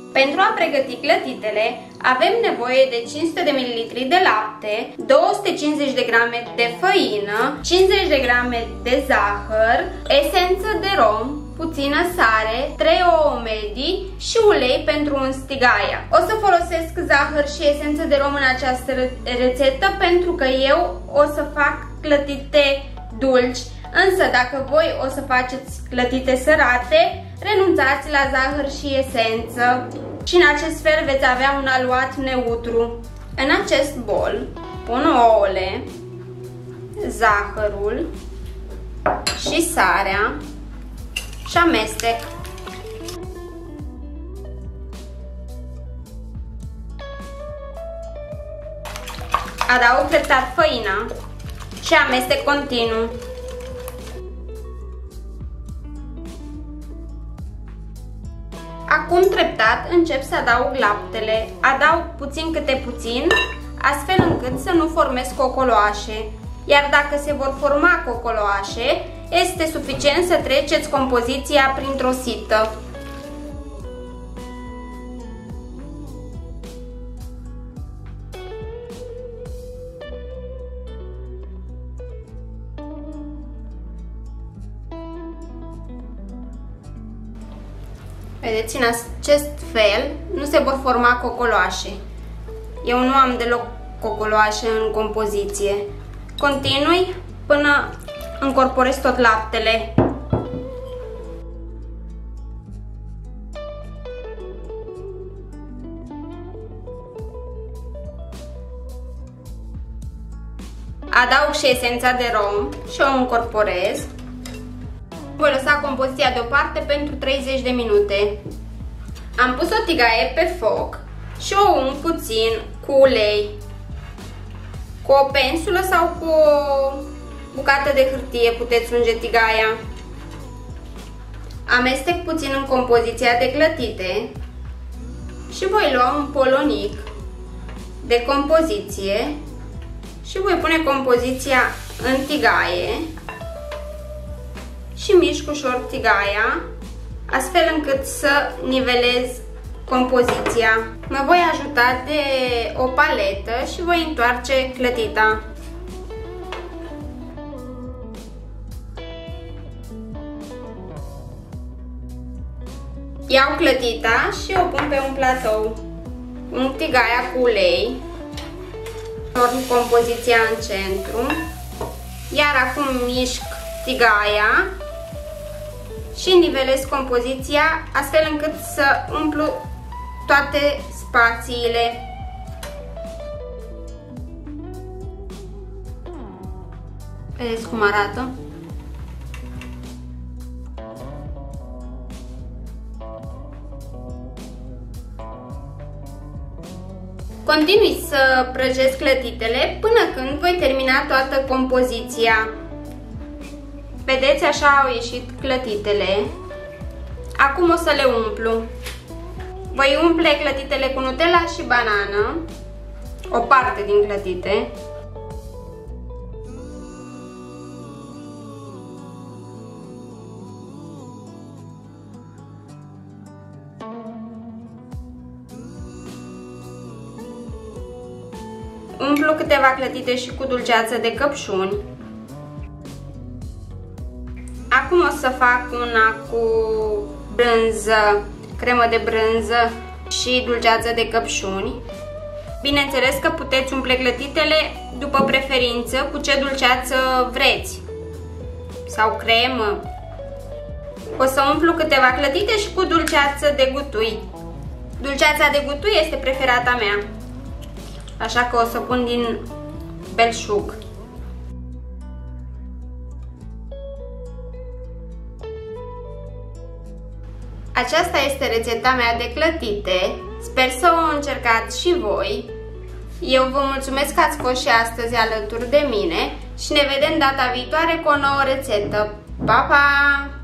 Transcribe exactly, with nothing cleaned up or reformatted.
Pentru a pregăti clătitele avem nevoie de cinci sute de mililitri de lapte, două sute cincizeci de grame de făină, cincizeci de grame de zahăr, esență de rom, puțină sare, trei ouă medii și ulei pentru un stigaia. O să folosesc zahăr și esență de rom în această rețetă pentru că eu o să fac clătite dulci, însă dacă voi o să faceți clătite sărate, renunțați la zahăr și esență și în acest fel veți avea un aluat neutru. În acest bol pun ouăle, zahărul și sarea și amestec. Adaug treptat făina și amestec continuu. Acum treptat încep să adaug laptele, adaug puțin câte puțin, astfel încât să nu formez cocoloașe. Iar dacă se vor forma cocoloașe, este suficient să treceți compoziția printr-o sită. Vedeți, în acest fel nu se vor forma cocoloașe. Eu nu am deloc cocoloașe în compoziție. Continui până încorporez tot laptele. Adaug și esența de rom și o încorporez. Voi lăsa compoziția deoparte pentru treizeci de minute. Am pus o tigaie pe foc și o ung puțin cu ulei, cu o pensulă sau cu o bucată de hârtie puteți unge tigaia. Amestec puțin în compoziția de clătite și voi lua un polonic de compoziție și voi pune compoziția în tigaie și mișc ușor tigaia, astfel încât să nivelez compoziția. Mă voi ajuta de o paletă și voi întoarce clătita. Iau clătita și o pun pe un platou. Ung tigaia cu ulei, torn compoziția în centru, iar acum mișc tigaia și nivelez compoziția astfel încât să umplu toate spațiile. Vedeți cum arată? Continui să prăjesc clătitele până când voi termina toată compoziția. Vedeți, așa au ieșit clătitele. Acum o să le umplu. Voi umple clătitele cu Nutella și banană, o parte din clătite. Umplu câteva clătite și cu dulceață de căpșuni. Acum o să fac una cu brânză, cremă de brânză și dulceață de căpșuni. Bineînțeles că puteți umple clătitele după preferință cu ce dulceață vreți sau cremă. O să umplu câteva clătite și cu dulceață de gutui. Dulceața de gutui este preferata mea, așa că o să pun din belșug. Aceasta este rețeta mea de clătite. Sper să o încercați și voi. Eu vă mulțumesc că ați fost și astăzi alături de mine și ne vedem data viitoare cu o nouă rețetă. Pa, pa!